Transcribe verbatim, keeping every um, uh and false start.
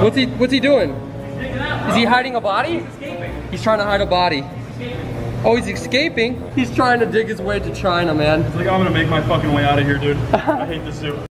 What's he What's he doing? Is he hiding a body? He's escaping. He's trying to hide a body. Oh, he's escaping? He's trying to dig his way to China, man. It's like, I'm gonna make my fucking way out of here, dude. I hate this suit.